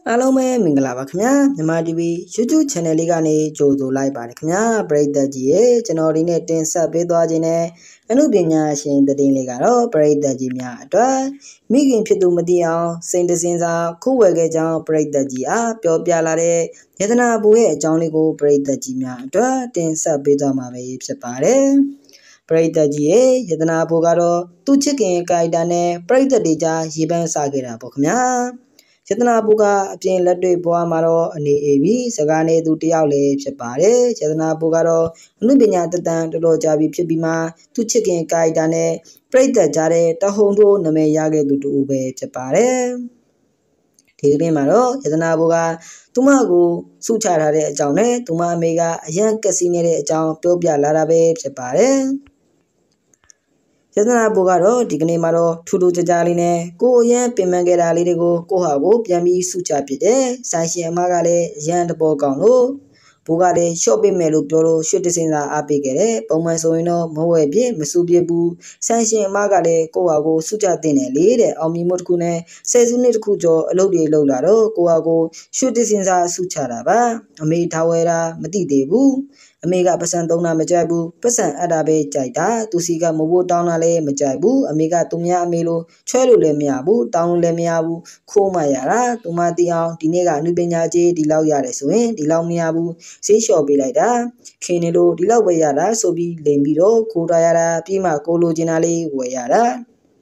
အားလုံးပဲမင်္ဂလာပါခင်ဗျာမြန်မာ TV YouTube Channel လေးကနေကြိုဆိုလိုက်ပါတယ်ခင်ဗျာပရိသတ်ကြီးရေကျွန်တော်ဒီနေ့တင်ဆက်ပေးသွားခြင်းနဲ့အမှုပညာရှင်သတင်းလေးကတော့ပရိသတ်ကြီးများအတွက်မိခင်ဖြစ်သူမသိအောင်စိန်တစင်စာခုဝယ်ခဲ့ကြောင်းပရိသတ်ကြီးအားပြောပြလာတဲ့ယတနာဘူရဲ့အကြောင်းလေးကိုပရိသတ်ကြီးများအတွက်တင်ဆက်ပေးသွားမှာပဲဖြစ်ပါတယ်ပရိသတ်ကြီးရေယတနာဘူကတော့သူ့ချစ်ခင်ကိုက်တာနဲ့ပရိသတ်တွေကြားရေပန်းစားခဲ့တာပေါ့ခင်ဗျာယတနာဘူကအပြင်လက်တွေ့ဘဝမှာတော့အနေအေးပြီးစကားနေသူတယောက်လည်းဖြစ်ပါတယ်ယတနာဘူကတော့အမှုပညာတတန်တော်တော်ကြာပြီဖြစ်ပြီးမှသူချစ်ခင်ကိုက်တာနဲ့ပရိသတ်ကြားတဲ့တဟုန်ထိုးနာမည်ရခဲ့သူတူပဲဖြစ်ပါတယ်ဒီကနေ့မှာတော့ယတနာဘူကသူမကိုစုချထားတဲ့အကြောင်းနဲ့သူမအမေကအရန်ကက်စီနေတဲ့အကြောင်းပြောပြလာတာပဲဖြစ်ပါတယ်ယတနာဘူကတော့ဒီကနေ့မှာတော့ထူးထူးခြားခြားလေးနဲ့ကိုအရန်ပြင်ပန်းခဲ့တာလေးတွေကိုကိုဟာကိုပြန်ပြီးစုချပြတယ်ဆိုင်ရှင်အမကလည်းအရန်တပေါ်ကောင်းလို့ဘူကလည်းရှော့ပေးမယ်လို့ပြောလို့ရွှေတစင်စာအားပေးခဲ့တယ်ပုံမှန်ဆိုရင်တော့မဝဲပြည့်မစုပြဘူးဆိုင်ရှင်အမကလည်းကိုဟာကိုစုချတင်တယ်လေတဲ့အောင်မြင်မှုတစ်ခုနဲ့ဆယ်စုနှစ်တစ်ခုကျော်အလုပ်တွေလုပ်လာတော့ကိုဟာကိုရွှေတစင်စာစုချတာပါအမေထားဝဲတာမသိသေးဘူးအမေကပတ်စံသုံးတာမကြိုက်ဘူးပတ်စံအပ်တာပဲကြိုက်တာသူစီကမဖို့တောင်းတာလည်းမကြိုက်ဘူးအမေကသူများအမေလိုချွဲလို့လည်းမရဘူးတောင်းလို့လည်းမရဘူးခိုးမှရတာသူမတီအောင်ဒီနေ့ကအနုပညာကြီးဒီလောက်ရတယ်ဆိုရင်ဒီလောက်မရဘူးဈေးလျှော့ပေးလိုက်တာခင်နေလို့ဒီလောက်ပဲရတာဆိုပြီးလိမ်ပြီးတော့ခိုးထားရတာပြီးမှကိုလိုချင်တာလေးဝယ်ရတာ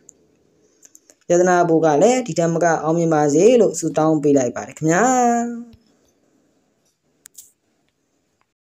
ယတနာဘူကလည်းဒီတမကအောင်မြင်ပါစေလို့ဆုတောင်းပေးလိုက်ပါတယ်ခင်ဗျာ